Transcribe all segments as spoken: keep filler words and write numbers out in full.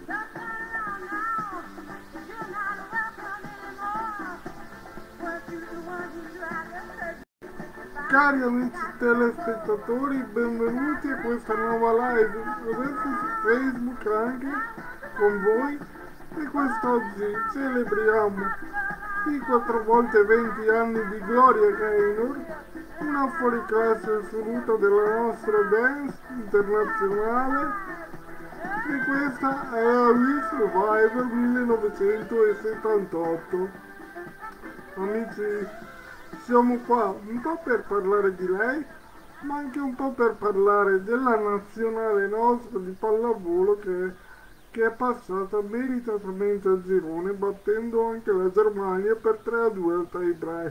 Cari amici telespettatori, benvenuti a questa nuova live, adesso su Facebook anche con voi, e quest'oggi celebriamo i quattro volte venti anni di Gloria Gaynor, una fuoriclasse assoluta della nostra dance internazionale, e questa è la We Survivor millenovecentosettantotto. Amici, siamo qua un po' per parlare di lei, ma anche un po' per parlare della nazionale nostra di pallavolo che, che è passata meritatamente al girone, battendo anche la Germania per tre a due al tie break.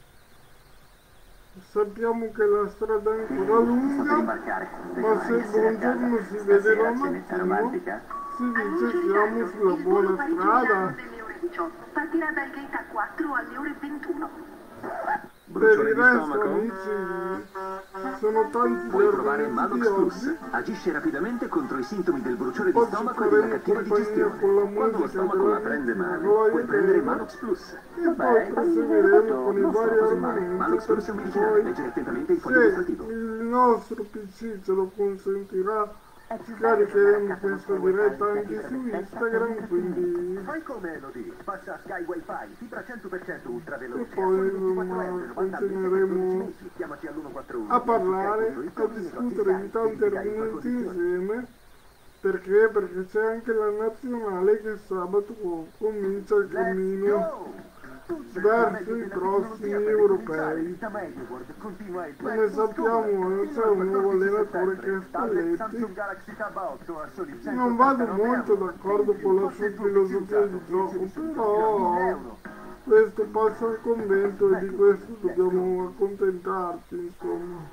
Sappiamo che la strada è ancora lunga, ma se buongiorno si vede la mattina, si dice siamo sulla buona strada. Partirà dal gate A quattro alle ore ventuno. Per il resto, amici, sono tanti Puoi gli provare argomenti Malox di Plus. oggi. Agisce rapidamente contro i sintomi del bruciore di Oggi stomaco e della faremo cattiva compagnia digestione. con la Quando lo musica stomaco della la prende male, Gloria puoi prendere Gaynor, Malox Plus. e poi proseguiremo con i Non vari sono così male. argomenti, Malox Plus è un per medicinale. poi, Leggere attentamente il foglio se illustrativo. il nostro P C ce lo consentirà, scaricheremo questa diretta anche su Instagram, quindi... Fai come Elodie, passa a Sky Wi-Fi, fibra cento per cento ultra e veloce. poi insomma, continueremo Chiamaci al uno quattro uno. a parlare, a discutere di tanti argomenti insieme. Perché? Perché c'è anche la nazionale che sabato comincia il cammino verso i prossimi europei. Come sappiamo c'è un nuovo allenatore che è Spalletti. Non vado molto d'accordo con la sua filosofia di gioco, però questo passa al convento e di questo dobbiamo accontentarci, insomma.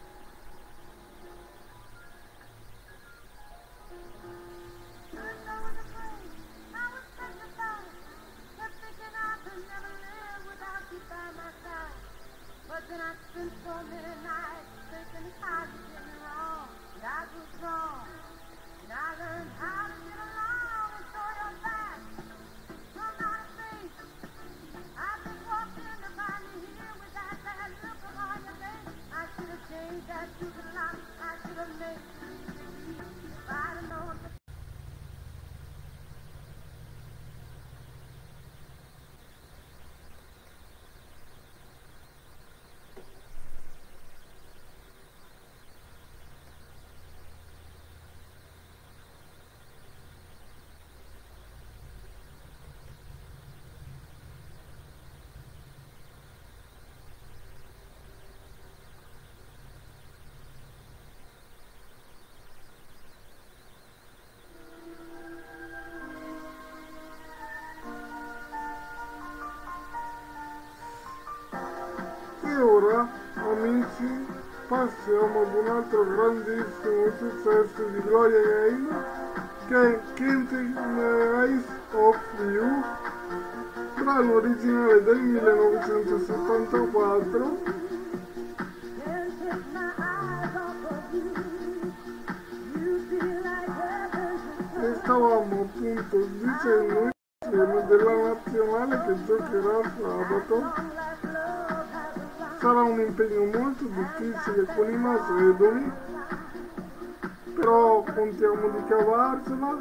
E ora, amici, passiamo ad un altro grandissimo successo di Gloria Gaynor, che è Can't Take My Eyes Off You, brano originale del millenovecentosettantaquattro. E stavamo appunto dicendo insieme della nazionale che giocherà sabato. Sarà un impegno molto difficile con i macedoni, però contiamo di cavarcela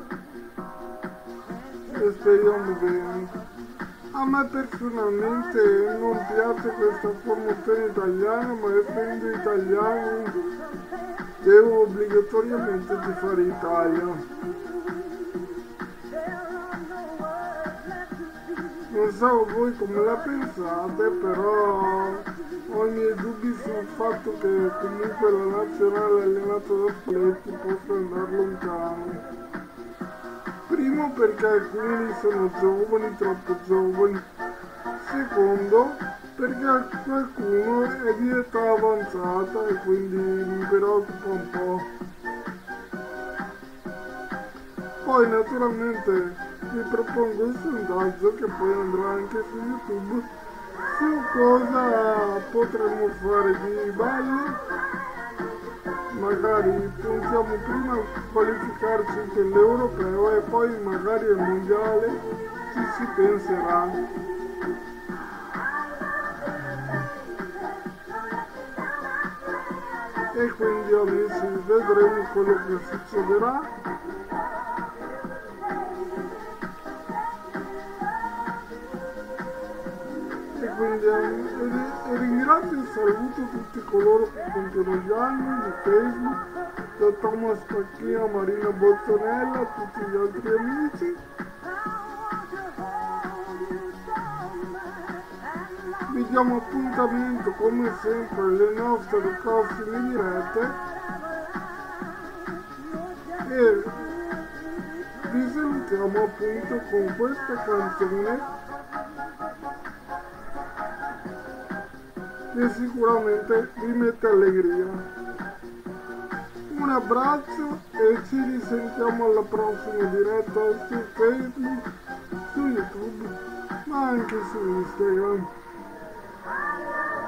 e speriamo bene. A me personalmente non piace questa formazione italiana, ma essendo italiano devo obbligatoriamente tifare Italia. Non so voi come la pensate, però ho i miei dubbi sul fatto che comunque la nazionale allenata da Spalletti possa andare lontano. Primo perché alcuni sono giovani, troppo giovani. Secondo perché qualcuno è di età avanzata e quindi mi preoccupa un po'. Poi naturalmente vi propongo il sondaggio che poi andrà anche su YouTube su cosa potremmo fare di ballo magari puntiamo prima a qualificarci per l'europeo e poi magari al mondiale ci si penserà. E quindi amici vedremo quello che succederà. E quindi eh, ringrazio e saluto tutti coloro che compiono gli anni di Facebook, da Thomas Pacchia a Marina Bolzonella, a tutti gli altri amici. Vi diamo appuntamento come sempre alle nostre prossime dirette e vi salutiamo appunto con questa canzone che sicuramente vi mette allegria. Un abbraccio e ci risentiamo alla prossima diretta su Facebook, su YouTube, ma anche su Instagram.